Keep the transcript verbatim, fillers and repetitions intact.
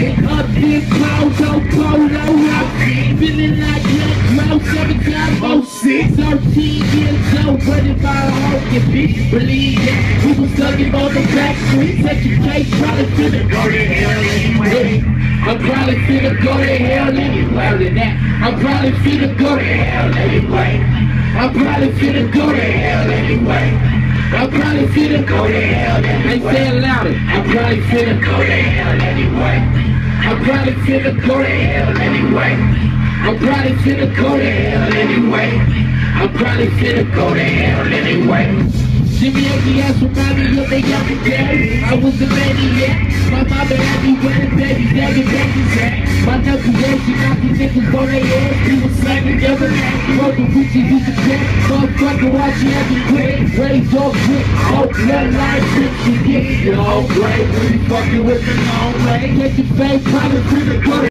Up in Polo, Polo, feeling like Let's Go, seven times oh six. thirteen years old, running by a hawk and bitch. Believe that we was thugging on the back streets. Such a case, probably finna go to hell anyway. I'm probably finna go to hell anyway. That I'm probably finna go to hell anyway. I'm probably finna go to hell anyway. I'm probably finna go to hell anyway. Say it louder. I'm probably finna go to hell anyway. I'm probably finna go to hell anyway. I'm probably finna go to hell anyway. I'm probably finna go to hell anyway. Jimmy A D S reminded me of the younger days. I was a maniac. My mama had me wearing baby daddy baby's hat. My knuckle was she knocked these niggas on their ass. He was slamming the other man. Broke the Gucci, he's a cat. Motherfucker, watch you have me quick. Raised off quick. All bloodline bitch, you get it all great. When you fucking with the long way. Get your face, probably finna go to